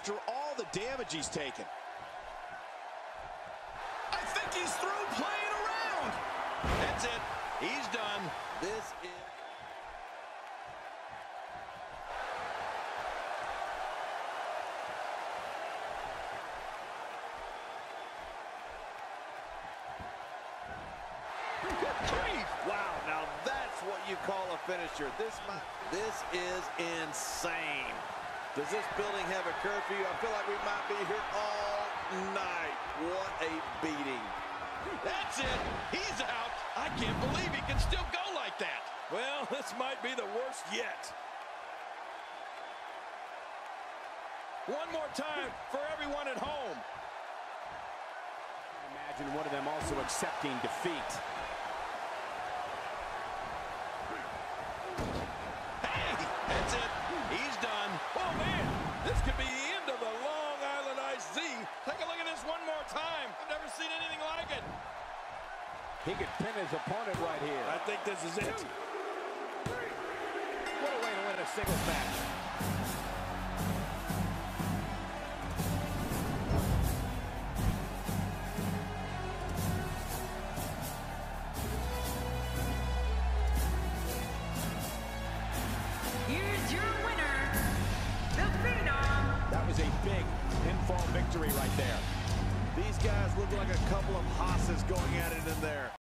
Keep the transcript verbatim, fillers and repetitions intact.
after all the damage he's taken. I think he's through playing around. That's it. He's done. This is... Wow, now that's what you call a finisher. This might, this is insane. Does this building have a curfew? I feel like we might be here all night. What a beating. That's it. He's out. I can't believe he can still go like that. Well, this might be the worst yet. One more time for everyone at home. Imagine one of them also accepting defeat. Hey, that's it. He's done. Oh, man, this could be the end of the Long Island Ice Z. Take a look at this one more time. I've never seen anything like it. He could pin his opponent right here. I think this is it. What a way to win a singles match. Here's your winner, the Phenom. That was a big pinfall victory right there. These guys look like a couple of hosses going at it in there.